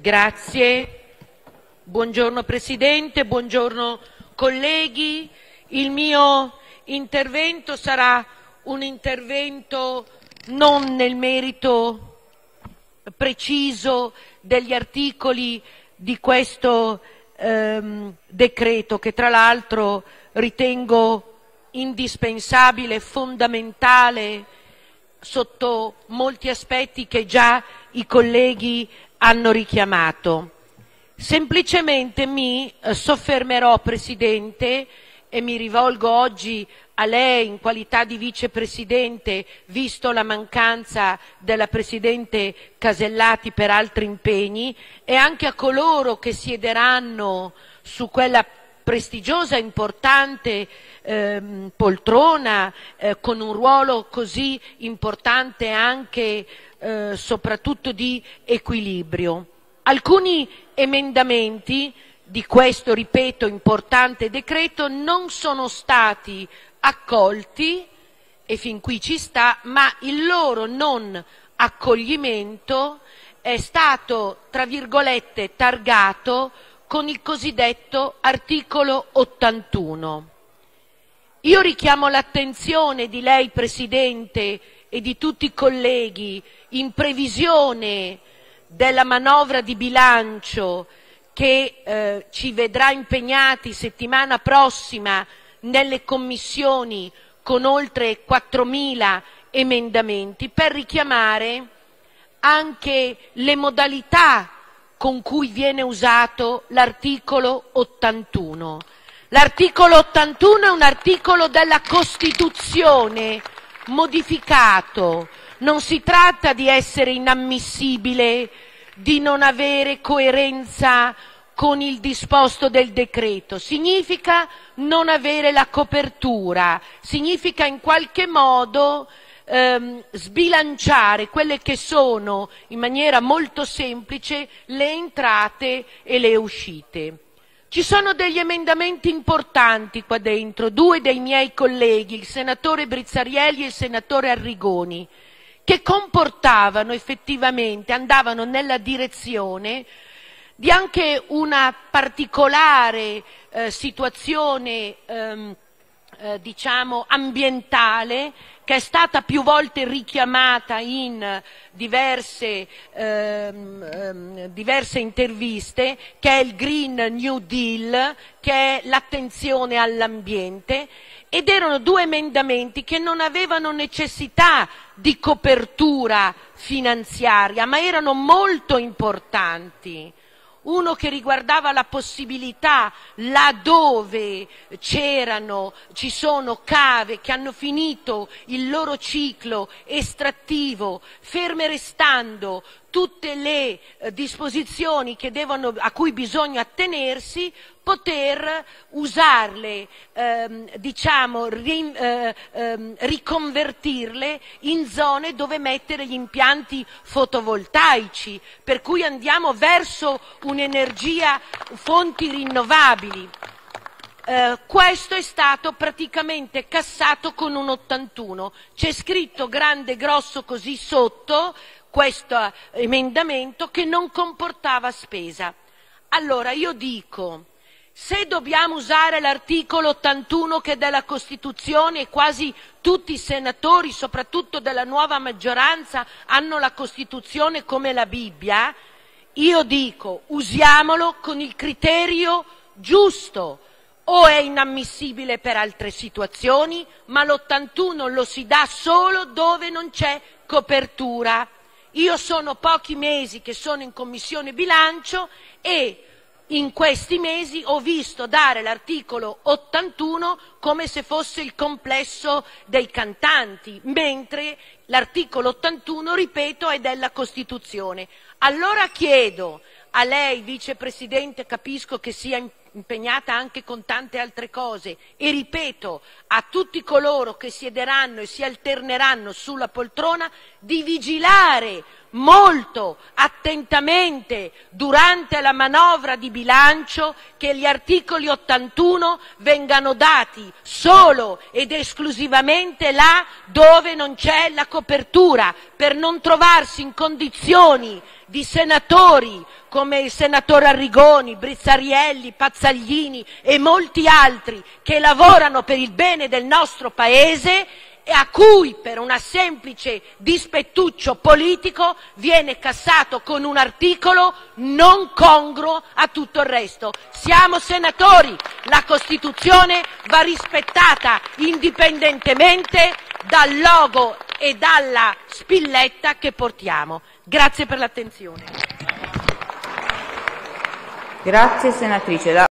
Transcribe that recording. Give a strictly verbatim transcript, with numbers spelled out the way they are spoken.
Grazie. Buongiorno Presidente, buongiorno colleghi. Il mio intervento sarà un intervento non nel merito preciso degli articoli di questo ehm, decreto, che tra l'altro ritengo indispensabile, fondamentale sotto molti aspetti che già i colleghi hanno richiamato. Semplicemente mi soffermerò, Presidente, e mi rivolgo oggi a lei in qualità di Vicepresidente, visto la mancanza della Presidente Casellati per altri impegni, e anche a coloro che siederanno su quella prestigiosa e importante ehm, poltrona eh, con un ruolo così importante anche eh, soprattutto di equilibrio. Alcuni emendamenti di questo, ripeto, importante decreto non sono stati accolti, e fin qui ci sta, ma il loro non accoglimento è stato, tra virgolette, targato con il cosiddetto articolo ottantuno. Io richiamo l'attenzione di lei, Presidente, e di tutti i colleghi, in previsione della manovra di bilancio che eh, ci vedrà impegnati settimana prossima nelle commissioni con oltre quattromila emendamenti, per richiamare anche le modalità con cui viene usato l'articolo ottantuno. L'articolo ottantuno è un articolo della Costituzione modificato. Non si tratta di essere inammissibile, di non avere coerenza con il disposto del decreto. Significa non avere la copertura, significa in qualche modo ehm, sbilanciare quelle che sono, in maniera molto semplice, le entrate e le uscite. Ci sono degli emendamenti importanti qua dentro, due dei miei colleghi, il senatore Brizzarielli e il senatore Arrigoni, che comportavano effettivamente, andavano nella direzione di anche una particolare eh, situazione ehm, eh, diciamo ambientale, che è stata più volte richiamata in diverse, ehm, ehm, diverse interviste, che è il Green New Deal, che è l'attenzione all'ambiente, ed erano due emendamenti che non avevano necessità di copertura finanziaria, ma erano molto importanti. Uno che riguardava la possibilità, laddove c'erano, ci sono cave che hanno finito il loro ciclo estrattivo, ferme restando tutte le eh, disposizioni che devono, a cui bisogna attenersi, poter usarle, ehm, diciamo, ri, eh, ehm, riconvertirle in zone dove mettere gli impianti fotovoltaici, per cui andiamo verso un'energia, fonti rinnovabili. Eh, questo è stato praticamente cassato con un ottantuno. C'è scritto grande grosso così sotto questo emendamento che non comportava spesa. Allora io dico, se dobbiamo usare l'articolo ottantuno che è della Costituzione, e quasi tutti i senatori, soprattutto della nuova maggioranza, hanno la Costituzione come la Bibbia, io dico usiamolo con il criterio giusto. O è inammissibile per altre situazioni, ma l'ottantuno lo si dà solo dove non c'è copertura. Io sono pochi mesi che sono in Commissione Bilancio e in questi mesi ho visto dare l'articolo ottantuno come se fosse il complesso dei cantanti, mentre l'articolo ottantuno, ripeto, è della Costituzione. Allora chiedo a lei, Vicepresidente, capisco che sia impegnata anche con tante altre cose, e ripeto a tutti coloro che siederanno e si alterneranno sulla poltrona, di vigilare molto attentamente durante la manovra di bilancio che gli articoli ottantuno vengano dati solo ed esclusivamente là dove non c'è la copertura, per non trovarsi in condizioni di senatori come il senatore Arrigoni, Brizzarielli, Pazzaglini e molti altri che lavorano per il bene del nostro Paese e a cui per una semplice dispettuccio politico viene cassato con un articolo non congruo a tutto il resto. Siamo senatori, la Costituzione va rispettata indipendentemente dal logo e dalla spilletta che portiamo. Grazie per l'attenzione. Grazie senatrice.